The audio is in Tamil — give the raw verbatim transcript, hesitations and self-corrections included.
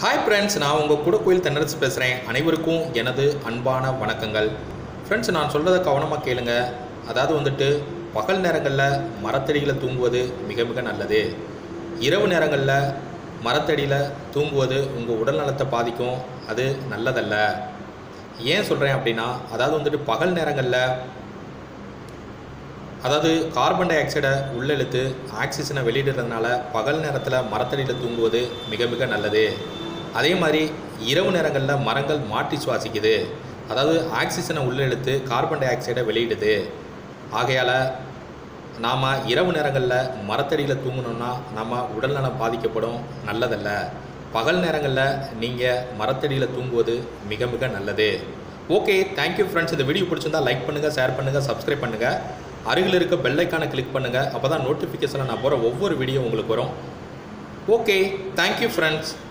ஹாய் ஃப்ரெண்ட்ஸ், நான் உங்கள் கூட கோயில் தென்னரசு பேசுகிறேன். அனைவருக்கும் எனது அன்பான வணக்கங்கள். ஃப்ரெண்ட்ஸ், நான் சொல்கிறத கவனமாக கேளுங்க. அதாவது வந்துட்டு பகல் நேரங்களில் மரத்தடியில் தூங்குவது மிக மிக நல்லது. இரவு நேரங்களில் மரத்தடியில் தூங்குவது உங்கள் உடல் நலத்தை பாதிக்கும். அது நல்லதல்ல. ஏன் சொல்கிறேன் அப்படின்னா, அதாவது வந்துட்டு பகல் நேரங்களில் அதாவது கார்பன் டை ஆக்சைடை உள்ளெழுத்து ஆக்சிஜனை வெளியிடுறதுனால பகல் நேரத்தில் மரத்தடியில் தூங்குவது மிக மிக நல்லது. அதே மாதிரி இரவு நேரங்களில் மரங்கள் மாற்றி சுவாசிக்குது. அதாவது ஆக்சிஜனை உள்ளெழுத்து கார்பன் டை ஆக்சைடை வெளியிடுது. ஆகையால் நாம் இரவு நேரங்களில் மரத்தடியில் தூங்கணுன்னா நம்ம உடல்நலம் பாதிக்கப்படும். நல்லதல்ல. பகல் நேரங்களில் நீங்கள் மரத்தடியில் தூங்குவது மிக மிக நல்லது. Okay, thank you friends. இந்த வீடியோ பிடிச்சிருந்தால் லைக் பண்ணுங்கள், ஷேர் பண்ணுங்கள், சப்ஸ்கிரைப் பண்ணுங்கள். அருகில் இருக்க பெல் ஐக்கானை கிளிக் பண்ணுங்கள். அப்போ தான் நோட்டிஃபிகேஷனில் நான் போகிற ஒவ்வொரு வீடியோ உங்களுக்கு வரும். Okay, thank you friends.